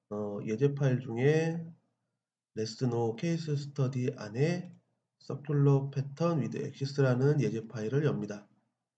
예제 파일 중에 레슨오 케이스 스터디 안에 서큘러 패턴 위드 엑시스라는 예제 파일을 엽니다.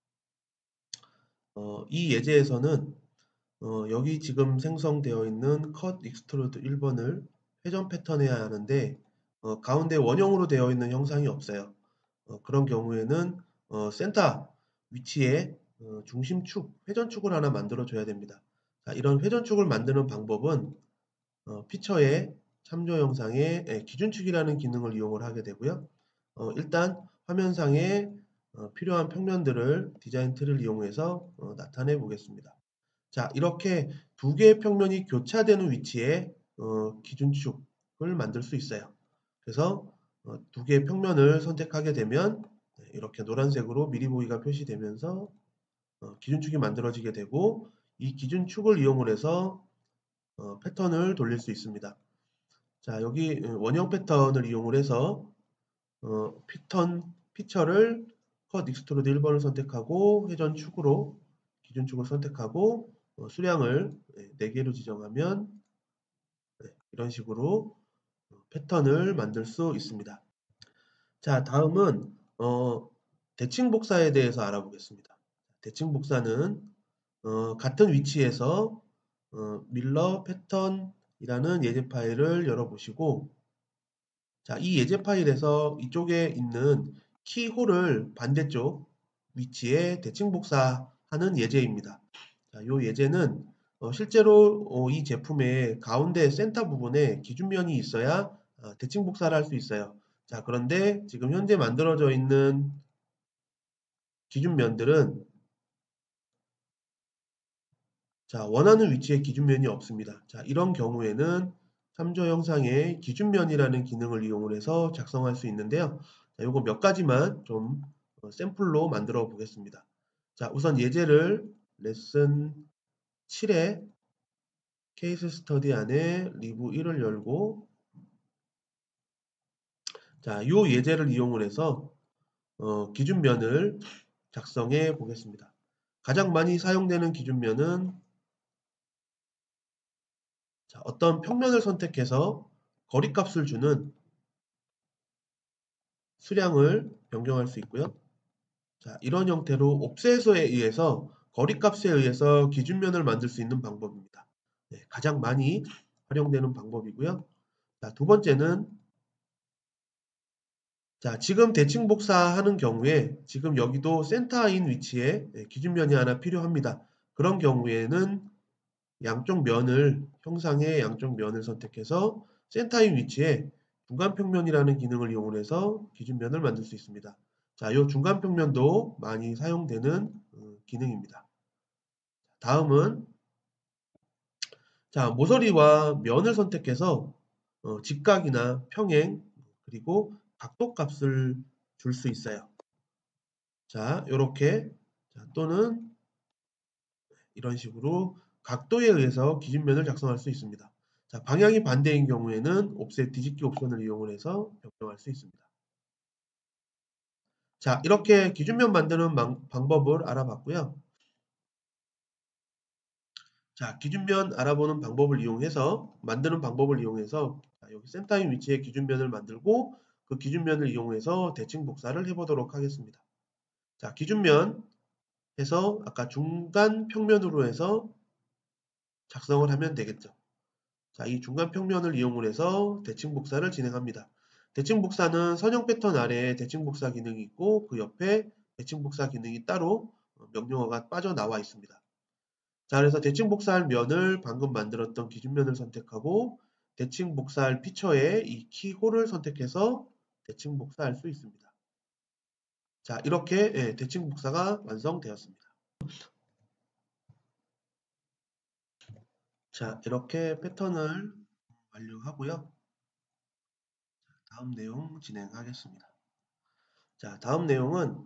이 예제에서는 여기 지금 생성되어 있는 컷 익스트루드 1번을 회전 패턴해야 하는데 가운데 원형으로 되어 있는 형상이 없어요. 그런 경우에는 센터 위치에 중심축, 회전축을 하나 만들어 줘야 됩니다. 자, 이런 회전축을 만드는 방법은 피처의 참조 영상의 기준축이라는 기능을 이용을 하게 되고요. 일단 화면상에 필요한 평면들을 디자인 트리를 이용해서 나타내 보겠습니다. 자, 이렇게 두 개의 평면이 교차되는 위치에 기준축을 만들 수 있어요. 그래서 두 개의 평면을 선택하게 되면 이렇게 노란색으로 미리 보기가 표시되면서 기준축이 만들어지게 되고, 이 기준축을 이용을 해서 패턴을 돌릴 수 있습니다. 자, 여기 원형 패턴을 이용을 해서 피처를 컷 익스트루드 1번을 선택하고 회전축으로 기준축을 선택하고 수량을 4개로 지정하면 이런 식으로 패턴을 만들 수 있습니다. 자, 다음은 대칭 복사에 대해서 알아보겠습니다. 대칭 복사는 같은 위치에서 밀러 패턴이라는 예제 파일을 열어보시고, 자, 이 예제 파일에서 이쪽에 있는 키홀을 반대쪽 위치에 대칭 복사하는 예제입니다. 자, 이 예제는 실제로 이 제품의 가운데 센터 부분에 기준면이 있어야 대칭 복사를 할 수 있어요. 자, 그런데 지금 현재 만들어져 있는 기준면들은 자, 원하는 위치에 기준면이 없습니다. 자, 이런 경우에는 참조 영상의 기준면이라는 기능을 이용을 해서 작성할 수 있는데요. 자, 요거 몇 가지만 좀 샘플로 만들어 보겠습니다. 자, 우선 예제를 레슨 7의 케이스 스터디 안에 리브 1을 열고, 자, 요 예제를 이용을 해서 기준면을 작성해 보겠습니다. 가장 많이 사용되는 기준면은 자, 어떤 평면을 선택해서 거리값을 주는 수량을 변경할 수 있고요. 자, 이런 형태로 옵셋에 의해서 거리값에 의해서 기준면을 만들 수 있는 방법입니다. 네, 가장 많이 활용되는 방법이고요. 자, 두 번째는 자, 지금 대칭 복사하는 경우에 지금 여기도 센터인 위치에 기준면이 하나 필요합니다. 그런 경우에는 양쪽 면을 형상의 양쪽 면을 선택해서 센터인 위치에 중간평면이라는 기능을 이용해서 기준면을 만들 수 있습니다. 자, 이 중간평면도 많이 사용되는 기능입니다. 다음은 자, 모서리와 면을 선택해서 직각이나 평행 그리고 각도 값을 줄 수 있어요. 자, 이렇게 또는 이런 식으로 각도에 의해서 기준면을 작성할 수 있습니다. 자, 방향이 반대인 경우에는 옵셋 뒤집기 옵션을 이용을 해서 변경할 수 있습니다. 자, 이렇게 기준면 만드는 방법을 알아봤고요. 자, 기준면 알아보는 방법을 이용해서 만드는 방법을 이용해서 여기 센터인 위치에 기준면을 만들고 그 기준면을 이용해서 대칭 복사를 해보도록 하겠습니다. 자, 기준면 해서 아까 중간 평면으로 해서 작성을 하면 되겠죠. 자, 이 중간 평면을 이용을 해서 대칭 복사를 진행합니다. 대칭 복사는 선형 패턴 아래에 대칭 복사 기능이 있고 그 옆에 대칭 복사 기능이 따로 명령어가 빠져나와 있습니다. 자, 그래서 대칭 복사할 면을 방금 만들었던 기준면을 선택하고 대칭 복사할 피처에 이 키홀을 선택해서 대칭 복사할 수 있습니다. 자, 이렇게 대칭 복사가 완성되었습니다. 자, 이렇게 패턴을 완료하고요. 다음 내용 진행하겠습니다. 자, 다음 내용은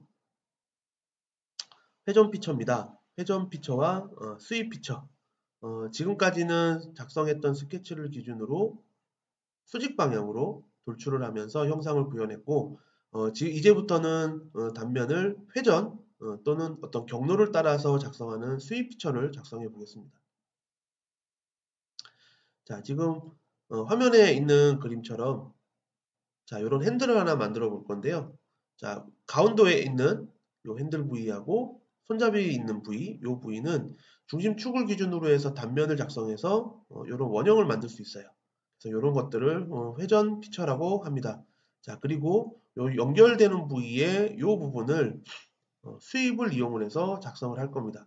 회전 피처입니다. 회전 피처와 스윕 피처. 지금까지는 작성했던 스케치를 기준으로 수직 방향으로 돌출을 하면서 형상을 구현했고, 이제부터는 단면을 회전 또는 어떤 경로를 따라서 작성하는 스윕 피처를 작성해 보겠습니다. 자, 지금 화면에 있는 그림처럼 자, 이런 핸들을 하나 만들어 볼 건데요. 자, 가운데에 있는 요 핸들 부위하고 손잡이 있는 부위, 요 부위는 중심축을 기준으로 해서 단면을 작성해서 이런 원형을 만들 수 있어요. 그래서 이런 것들을 회전 피처라고 합니다. 자, 그리고 요 연결되는 부위의 요 부분을 수입을 이용을 해서 작성을 할 겁니다.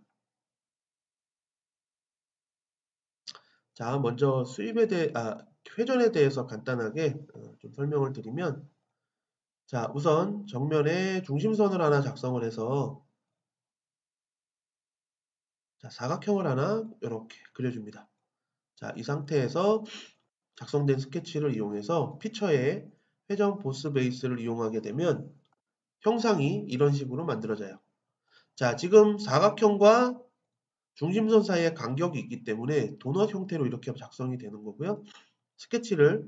자, 먼저 회전에 대해서 간단하게 좀 설명을 드리면, 자, 우선 정면에 중심선을 하나 작성을 해서, 자, 사각형을 하나 이렇게 그려줍니다. 자, 이 상태에서 작성된 스케치를 이용해서 피처에 회전 보스 베이스를 이용하게 되면 형상이 이런 식으로 만들어져요. 자, 지금 사각형과 중심선 사이에 간격이 있기 때문에 도넛 형태로 이렇게 작성이 되는 거고요. 스케치를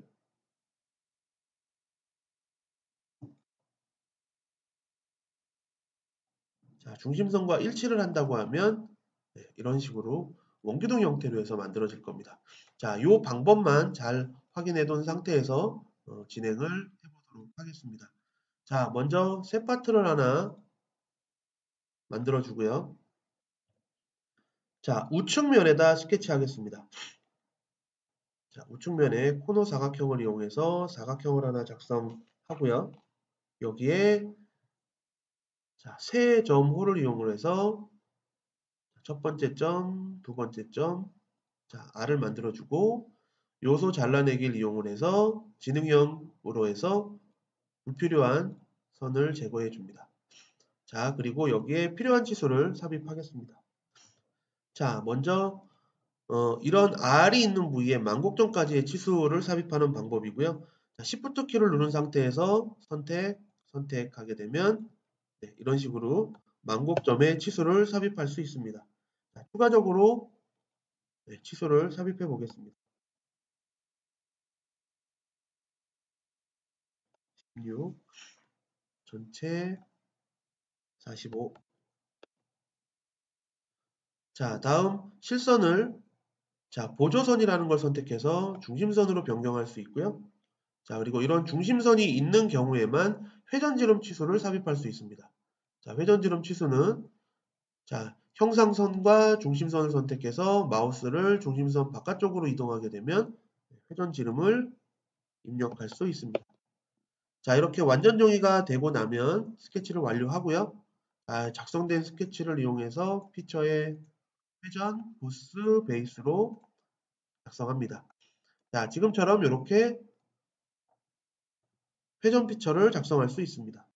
자, 중심선과 일치를 한다고 하면 네, 이런 식으로 원기둥 형태로 해서 만들어질 겁니다. 자, 이 방법만 잘 확인해 둔 상태에서 진행을 해보도록 하겠습니다. 자, 먼저 새 파트를 하나 만들어 주고요. 자, 우측면에다 스케치 하겠습니다. 자, 우측면에 코너 사각형을 이용해서 사각형을 하나 작성하고요. 여기에 자, 세 점호를 이용을 해서 첫 번째 점, 두 번째 점, 자, R을 만들어주고 요소 잘라내기를 이용을 해서 지능형으로 해서 불필요한 선을 제거해 줍니다. 자, 그리고 여기에 필요한 치수를 삽입하겠습니다. 자, 먼저 이런 R이 있는 부위에 만곡점까지의 치수를 삽입하는 방법이고요. 자, Shift 키를 누른 상태에서 선택하게 되면 네, 이런 식으로 만곡점의 치수를 삽입할 수 있습니다. 자, 추가적으로 네, 치수를 삽입해 보겠습니다. 16, 전체 45. 자, 다음 실선을 자, 보조선이라는 걸 선택해서 중심선으로 변경할 수 있고요. 자, 그리고 이런 중심선이 있는 경우에만 회전지름 치수를 삽입할 수 있습니다. 자, 회전지름 치수는 자, 형상선과 중심선을 선택해서 마우스를 중심선 바깥쪽으로 이동하게 되면 회전지름을 입력할 수 있습니다. 자, 이렇게 완전 정의가 되고 나면 스케치를 완료하고요. 작성된 스케치를 이용해서 피처의 회전, 보스, 베이스로 작성합니다. 자, 지금처럼 이렇게 회전 피처를 작성할 수 있습니다.